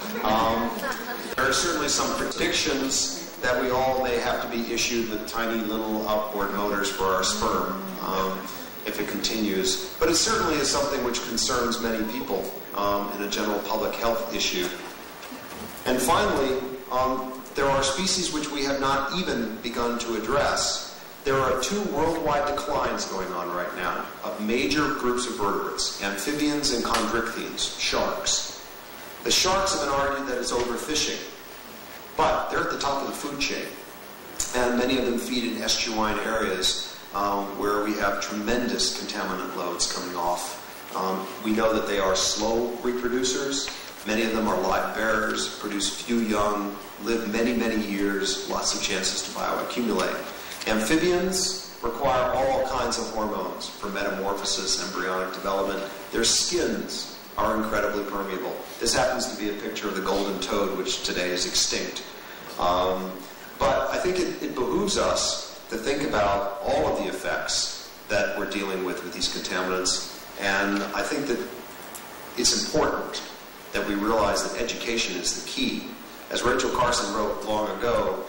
know. There are certainly some predictions that we all may have to be issued with tiny little outboard motors for our sperm if it continues. But it certainly is something which concerns many people in a general public health issue. And finally, there are species which we have not even begun to address. There are 2 worldwide declines going on right now of major groups of vertebrates, amphibians and chondrichthyes, sharks. The sharks have been argued that it's overfishing, but they're at the top of the food chain, and many of them feed in estuarine areas where we have tremendous contaminant loads coming off. We know that they are slow reproducers. Many of them are live bearers, produce few young, live many, many years, lots of chances to bioaccumulate. Amphibians require all kinds of hormones for metamorphosis, embryonic development. Their skins are incredibly permeable. This happens to be a picture of the golden toad, which today is extinct. But I think it behooves us to think about all of the effects that we're dealing with these contaminants. And I think that it's important that we realize that education is the key. As Rachel Carson wrote long ago,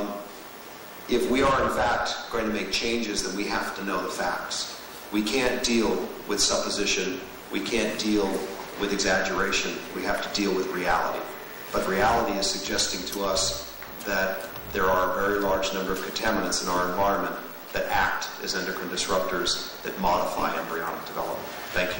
if we are in fact going to make changes, then we have to know the facts. We can't deal with supposition. We can't deal with exaggeration. We have to deal with reality. But reality is suggesting to us that there are a very large number of contaminants in our environment that act as endocrine disruptors that modify embryonic development. Thank you.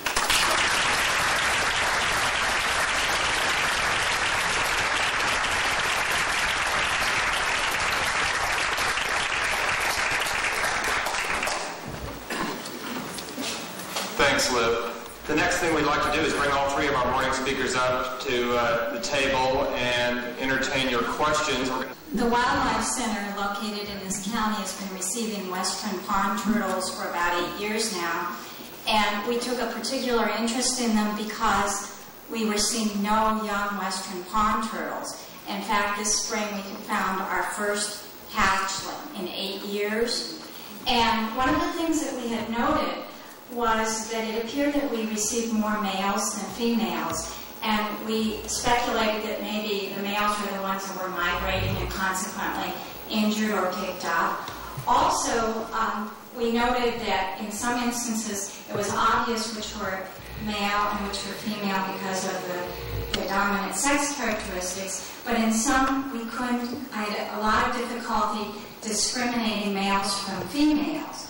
Thanks, Lou. The next thing we'd like to do is bring all 3 of our morning speakers up to the table and entertain your questions. The Wildlife Center located in this county has been receiving western pond turtles for about 8 years now. And we took a particular interest in them because we were seeing no young western pond turtles. In fact, this spring we found our first hatchling in 8 years. And one of the things that we had noted was that it appeared that we received more males than females. And we speculated that maybe the males were the ones that were migrating and consequently injured or picked up. Also, we noted that in some instances it was obvious which were male and which were female because of the dominant sex characteristics, but in some we couldn't. I had a lot of difficulty discriminating males from females.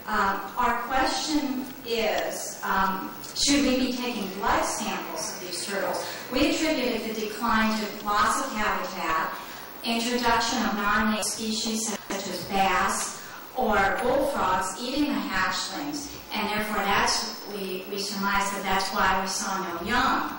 Our question is, should we be taking blood samples of these turtles? We attributed the decline to loss of habitat, introduction of non-native species such as bass or bullfrogs eating the hatchlings, and therefore we surmise that that's why we saw no young.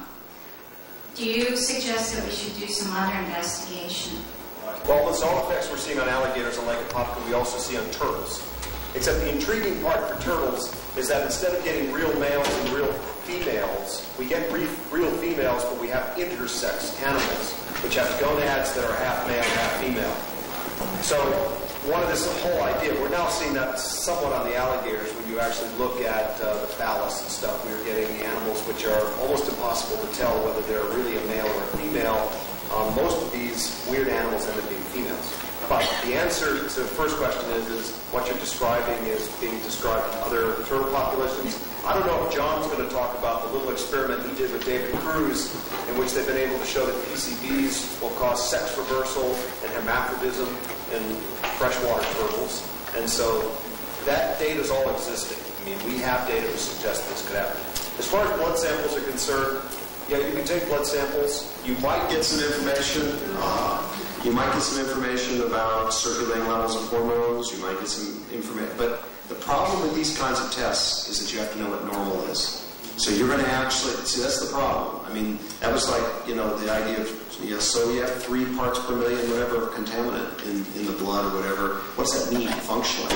Do you suggest that we should do some other investigation? Well, the salt effects we're seeing on alligators on Lake Apopka, we also see on turtles. Except the intriguing part for turtles is that instead of getting real males and real females, we get real females, but we have intersex animals, which have gonads that are half male, half female. So one of this whole idea, we're now seeing that somewhat on the alligators when you actually look at the phallus and stuff. We're getting animals which are almost impossible to tell whether they're really a male or a female. Most of these weird animals end up being females. But the answer to the first question is what you're describing is being described in other turtle populations. I don't know if John's going to talk about the little experiment he did with David Cruz, in which they've been able to show that PCBs will cause sex reversal and hermaphrodism in freshwater turtles. And so that data is all existing. I mean, we have data to suggest this could happen. As far as blood samples are concerned, yeah, you can take blood samples. You might get some information. You might get some information about circulating levels of hormones. You might get some information. But the problem with these kinds of tests is that you have to know what normal is. So you're going to actually, see, that's the problem. I mean, that was like, the idea of, so you have 3 parts per million, whatever, contaminant in the blood or whatever. What does that mean functionally?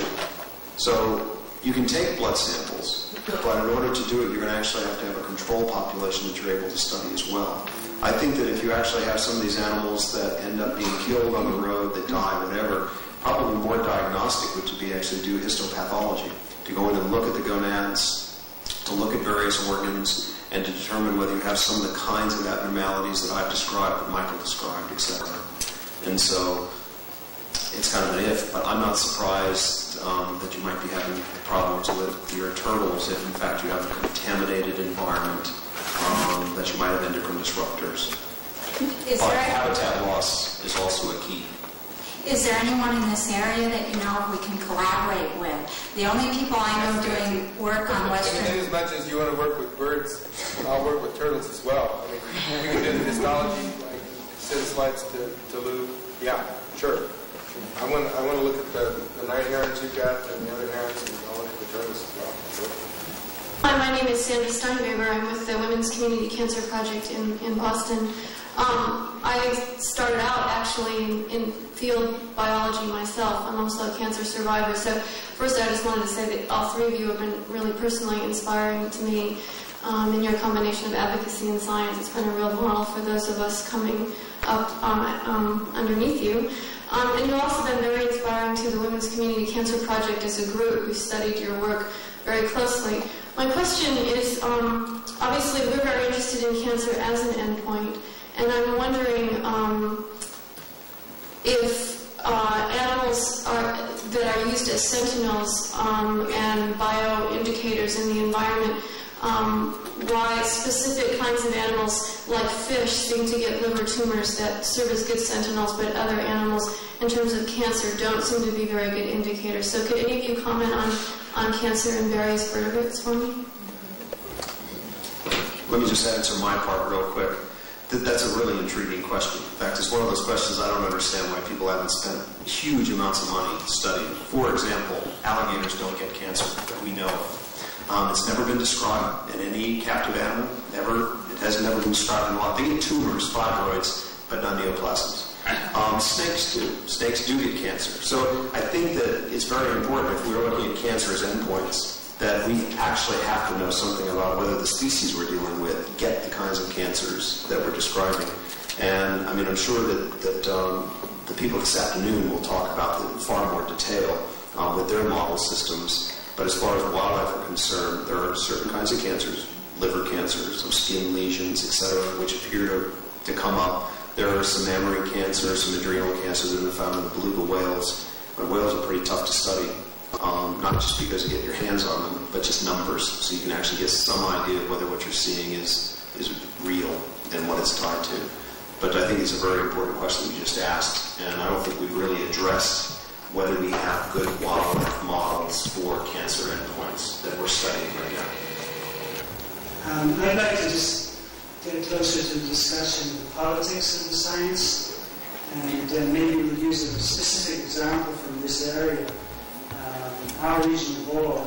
So you can take blood samples, but in order to do it, you're going to actually have to have a control population that you're able to study as well. I think that if you actually have some of these animals that end up being killed on the road, that die, whatever, probably more diagnostic would be actually do histopathology, to go in and look at the gonads, to look at various organs, and to determine whether you have some of the kinds of abnormalities that I've described, that Michael described, etc. And so it's kind of an if, but I'm not surprised that you might be having problems with your turtles if, in fact, you have a contaminated environment, that you might have endocrine disruptors. But habitat loss is also a key. Is there anyone in this area that you know we can collaborate with? The only people I know doing work on Western... As much as you want to work with birds, I'll work with turtles as well. I mean, we can do the histology, like send slides to Lou. Yeah, sure. I want to look at the night herons you've got and the other herons, and I'll look at the turtles as well. Sure. Hi, my name is Sandra Steinweber. I'm with the Women's Community Cancer Project in Boston. I started out actually in field biology myself. I'm also a cancer survivor. So first I just wanted to say that all 3 of you have been really personally inspiring to me in your combination of advocacy and science. It's been a real model for those of us coming up underneath you. And you've also been very inspiring to the Women's Community Cancer Project as a group. We studied your work very closely. My question is, obviously we're very interested in cancer as an endpoint, and I'm wondering if animals that are used as sentinels and bioindicators in the environment, why specific kinds of animals like fish seem to get liver tumors that serve as good sentinels, but other animals in terms of cancer don't seem to be very good indicators. So could any of you comment on cancer in various vertebrates for me? Let me just answer my part real quick. That's a really intriguing question. In fact, it's one of those questions I don't understand why people haven't spent huge amounts of money studying. For example, alligators don't get cancer that we know of. It's never been described in any captive animal. It has never been described in a lot. They get tumors, fibroids, but not neoplasms. Snakes do. Snakes do get cancer. So I think that it's very important if we're looking at cancer as endpoints that we actually have to know something about whether the species we're dealing with get the kinds of cancers that we're describing. And I mean, I'm sure that the people this afternoon will talk about them in far more detail with their model systems. But as far as wildlife are concerned, there are certain kinds of cancers, liver cancers, some skin lesions, etc., which appear to come up. There are some mammary cancers, some adrenal cancers that have been found in the beluga whales. But whales are pretty tough to study, not just because you get your hands on them, but just numbers, so you can actually get some idea of whether what you're seeing is real and what it's tied to. But I think it's a very important question you just asked, and I don't think we've really addressed whether we have good wildlife models for cancer endpoints that we're studying right now. I'd like to just get closer to the discussion of the politics of the science, and maybe we'll use a specific example from this area. Our regional board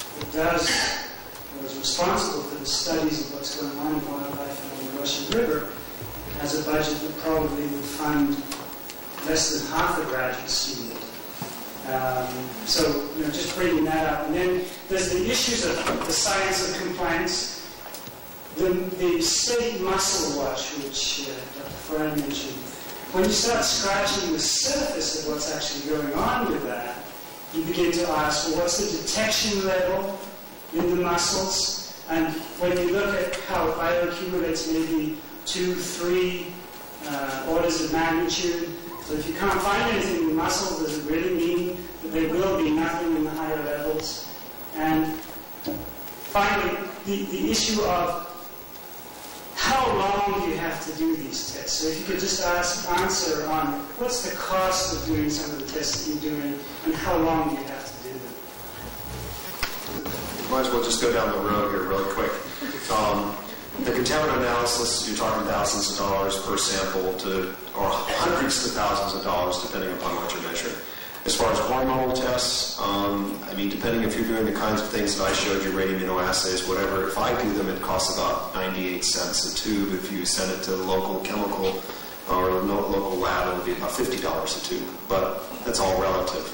was responsible for the studies of what's going on in wildlife along the Russian River, has a budget that probably would fund less than half a graduate student. So, just bringing that up. And then there's the issues of the science of compliance. The state muscle watch, which Dr. Fry mentioned, when you start scratching the surface of what's actually going on with that, you begin to ask, well, what's the detection level in the muscles? And when you look at how it bioaccumulates, maybe 2, 3 orders of magnitude. So if you can't find anything in the muscle, does it really mean that there will be nothing in the higher levels? And finally, the issue of how long do you have to do these tests? So if you could just answer on what's the cost of doing some of the tests that you're doing, and how long do you have to do them? Might as well just go down the road here really quick. The contaminant analysis, you're talking thousands of dollars per sample or hundreds to thousands of dollars depending upon what you're measuring. As far as hormonal tests, I mean, depending if you're doing the kinds of things that I showed you, radioimmunoassays, whatever, if I do them, it costs about 98 cents a tube. If you send it to the local chemical or local lab, it would be about $50 a tube. But that's all relative.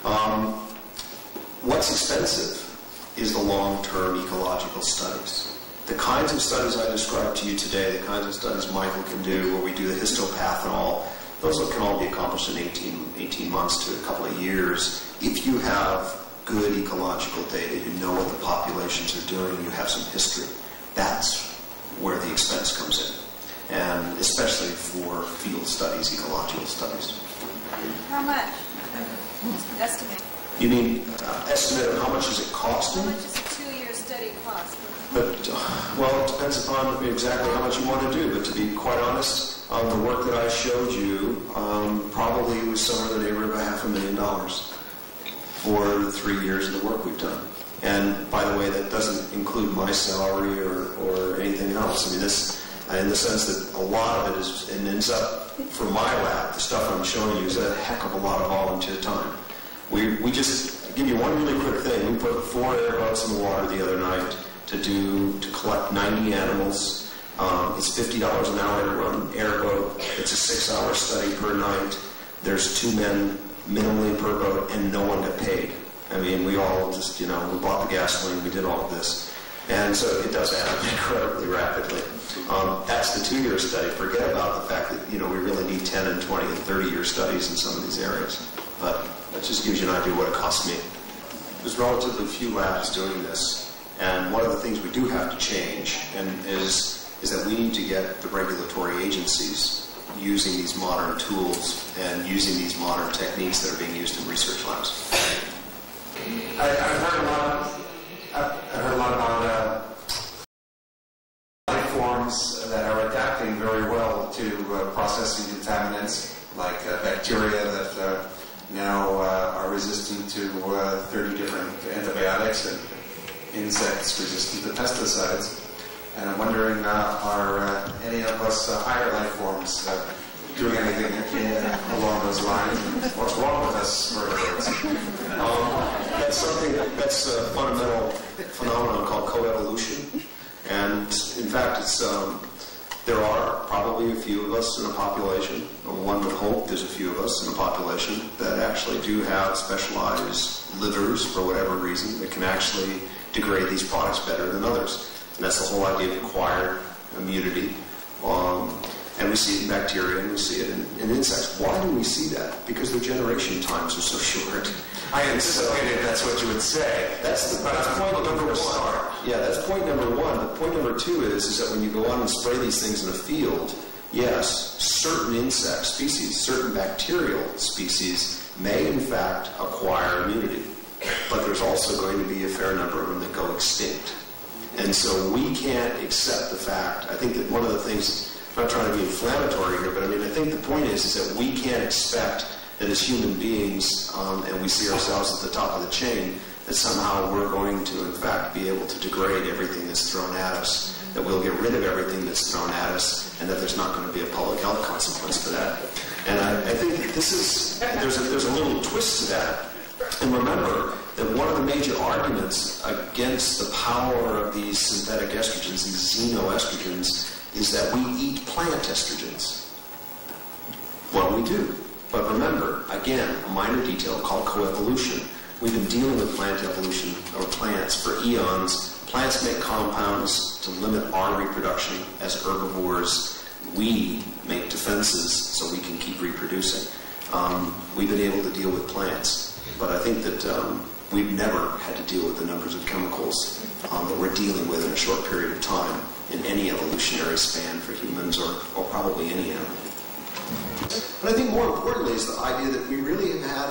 What's expensive is the long-term ecological studies. The kinds of studies I described to you today, the kinds of studies Michael can do, where we do the histopath and all, those can all be accomplished in 18 months to a couple of years. If you have good ecological data, you know what the populations are doing, you have some history. That's where the expense comes in, and especially for field studies, ecological studies. How much? Estimate. You mean estimate of how much is it costing? How much is a 2-year study cost? But, well, it depends upon exactly how much you want to do. But to be quite honest, the work that I showed you probably was somewhere in the neighborhood of $500,000 for the 3 years of the work we've done. And by the way, that doesn't include my salary or anything else. I mean, this, in the sense that a lot of it is, and ends up, for my lab, the stuff I'm showing you is a heck of a lot of volunteer time. We just, give you one really quick thing. We put 4 airboats in the water the other night to collect 90 animals. It's $50 an hour to run an airboat. It's a 6-hour study per night. There's 2 men minimally per boat, and no one got paid. I mean, we all just, we bought the gasoline, we did all of this. And so it does add up incredibly rapidly. That's the 2-year study. Forget about the fact that, we really need 10 and 20 and 30-year studies in some of these areas. But that just gives you an idea of what it costs me. There's relatively few labs doing this. And one of the things we do have to change is that we need to get the regulatory agencies using these modern tools and using these modern techniques that are being used in research labs. I've heard a lot about life forms that are adapting very well to processing contaminants, like bacteria that now are resistant to 30 different antibiotics, and insects resistant to pesticides. And I'm wondering, are any of us higher life forms doing anything along those lines? What's wrong with us vertebrates? That's a fundamental phenomenon called coevolution. And in fact, There are probably a few of us in a population, or one would hope there's a few of us in a population that actually do have specialized livers for whatever reason that can actually degrade these products better than others. And that's the whole idea of acquired immunity. And we see it in bacteria and we see it in insects. Why do we see that? Because their generation times are so short. I anticipated that's what you would say. That's point number one. Yeah, that's point number one. But point number two is that when you go out and spray these things in a field, yes, certain insect species, certain bacterial species may in fact acquire immunity. But there's also going to be a fair number of them that go extinct. And so we can't accept the fact, I think that one of the things, I'm not trying to be inflammatory here, but I mean, I think the point is that we can't expect that as human beings, and we see ourselves at the top of the chain, that somehow we're going to, in fact, be able to degrade everything that's thrown at us, that we'll get rid of everything that's thrown at us, and that there's not going to be a public health consequence for that. And I think that there's a little twist to that. And remember that one of the major arguments against the power of these synthetic estrogens, these xenoestrogens, is that we eat plant estrogens. Well, we do. But remember, again, a minor detail called coevolution. We've been dealing with plant evolution, or plants, for eons. Plants make compounds to limit our reproduction. As herbivores, we make defenses so we can keep reproducing. We've been able to deal with plants. But I think that we've never had to deal with the numbers of chemicals that we're dealing with in a short period of time in any evolutionary span for humans or probably any animal. But I think more importantly is the idea that we really have had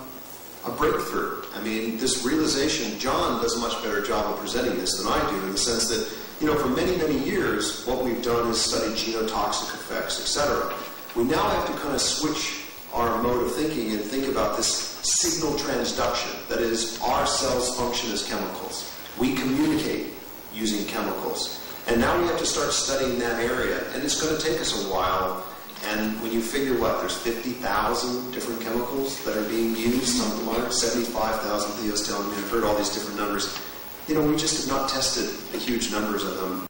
a breakthrough. I mean, this realization, John does a much better job of presenting this than I do, in the sense that, for many, many years, what we've done is study genotoxic effects, etc. We now have to kind of switch our mode of thinking and think about this signal transduction. That is, our cells function as chemicals. We communicate using chemicals. And now we have to start studying that area, and it's going to take us a while. And when you figure, there's 50,000 different chemicals that are being used, something like 75,000, Theo's telling me. I've heard all these different numbers. We just have not tested the huge numbers of them